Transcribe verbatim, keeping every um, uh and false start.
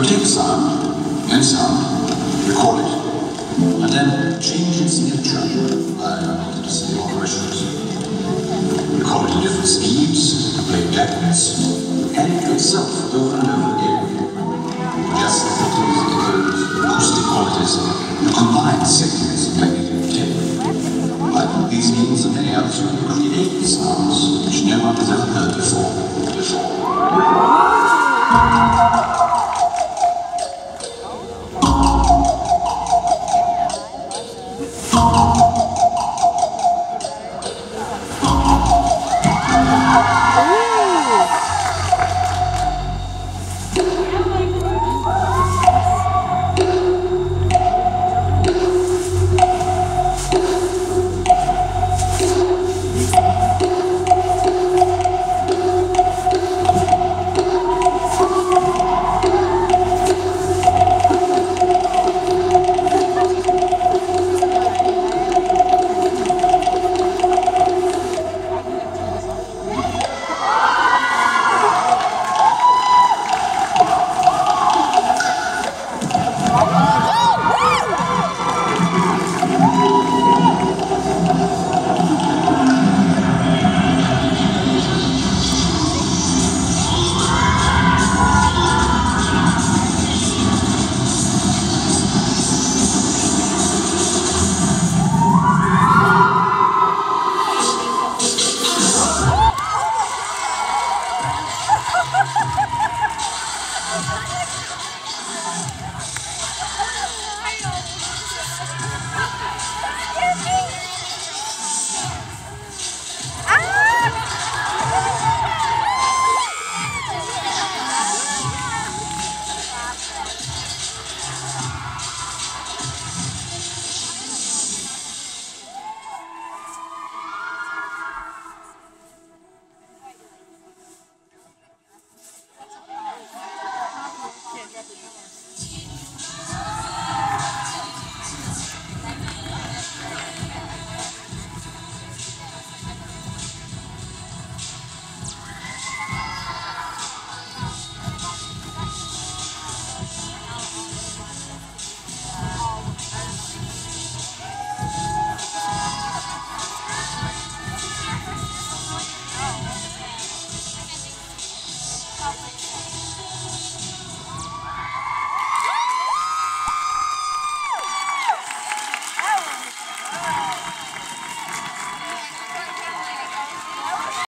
take a sound, any sound, record it, and then change its nature by multiplicity operations. Record it in different speeds, play backwards, and it itself over and over again. Just the filters, echoes, acoustic qualities, the combined signals of magnetic tape. By these means and many others, you can create sounds which no one has ever heard before. before. Probably.